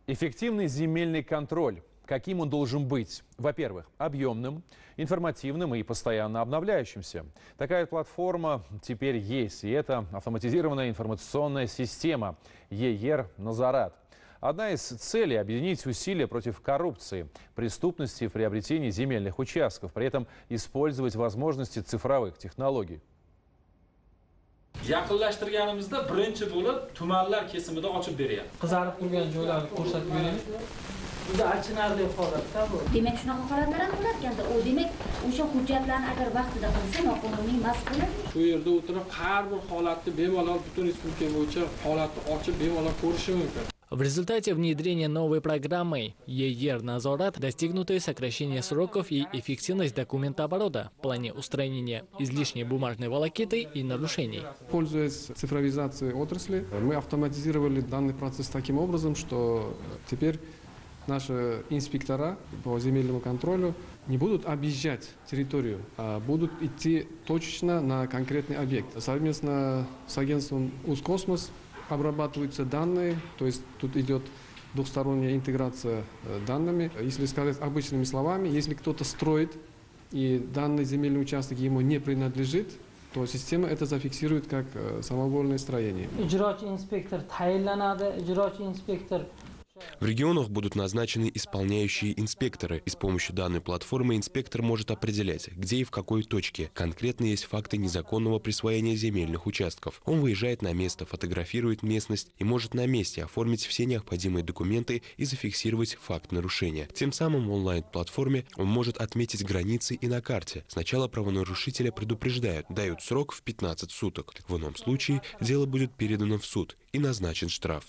Эффективный земельный контроль. Каким он должен быть? Во-первых, объемным, информативным и постоянно обновляющимся. Такая платформа теперь есть, и это автоматизированная информационная система ЕЕР «Назарат». Одна из целей – объединить усилия против коррупции, преступности в приобретении земельных участков, при этом использовать возможности цифровых технологий. Yaqinlashtirganimizda birinchi bo'lib tumanlar kesimida ochib beryapti. Qizarib turgan joylarni ko'rsatib beraylik. Juda achinarli holatda bu. Demak, shunaqa holatlar ham bo'lar ekanda. U demak, o'sha hujjatlarni agar vaqtida qilsa, noqonuniy emas bo'ladi. Shu yerda o'tirib har bir holatni bemalol butun respublika bo'yicha holatni ochib bemalol ko'rishi mumkin. В результате внедрения новой программы ЕЕР «Назарат» достигнуты сокращение сроков и эффективность документооборота в плане устранения излишней бумажной волокиты и нарушений. Пользуясь цифровизацией отрасли, мы автоматизировали данный процесс таким образом, что теперь наши инспектора по земельному контролю не будут объезжать территорию, а будут идти точечно на конкретный объект. Совместно с агентством «Ускосмос» обрабатываются данные, то есть тут идет двухсторонняя интеграция данными. Если сказать обычными словами, если кто-то строит и данный земельный участок ему не принадлежит, то система это зафиксирует как самовольное строение. Ijrochi inspektor tayinlanadi, ijrochi inspektor. В регионах будут назначены исполняющие инспекторы, и с помощью данной платформы инспектор может определять, где и в какой точке конкретно есть факты незаконного присвоения земельных участков. Он выезжает на место, фотографирует местность и может на месте оформить все необходимые документы и зафиксировать факт нарушения. Тем самым в онлайн-платформе он может отметить границы и на карте. Сначала правонарушителя предупреждают, дают срок в 15 суток. В ином случае дело будет передано в суд и назначен штраф.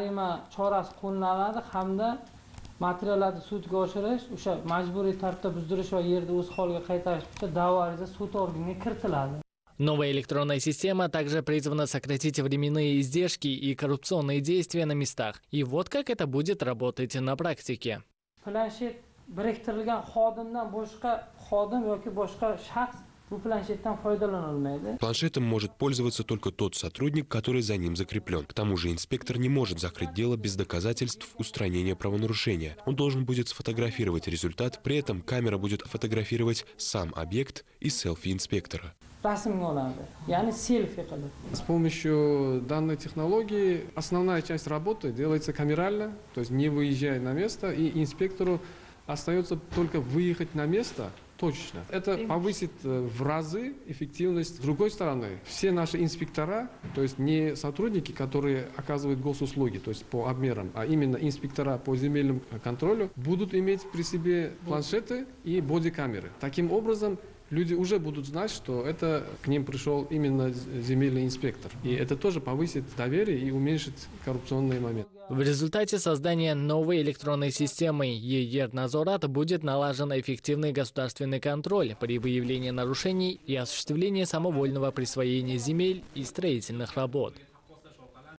Hamda materiallarni sudga oshirish, o'sha majburiy tartibda buzdirish va yerda o'z holiga qaytarish bo'yicha da'vo ariza sud organiga kiritiladi. Новая электронная система также призвана сократить временные издержки и коррупционные действия на местах. И вот как это будет работать на практике. Planshet biriktirilgan xodimdan boshqa xodim yoki boshqa shaxs Планшетом может пользоваться только тот сотрудник, который за ним закреплен. К тому же инспектор не может закрыть дело без доказательств устранения правонарушения. Он должен будет сфотографировать результат, при этом камера будет фотографировать сам объект и селфи инспектора. С помощью данной технологии основная часть работы делается камерально, то есть не выезжая на место, и инспектору остается только выехать на место точно. Это повысит в разы эффективность. С другой стороны, все наши инспектора, то есть не сотрудники, которые оказывают госуслуги, то есть по обмерам, а именно инспектора по земельному контролю, будут иметь при себе планшеты и бодикамеры. Таким образом, люди уже будут знать, что это к ним пришел именно земельный инспектор. И это тоже повысит доверие и уменьшит коррупционные моменты. В результате создания новой электронной системы ЕЕР «Назарат» будет налажен эффективный государственный контроль при выявлении нарушений и осуществлении самовольного присвоения земель и строительных работ.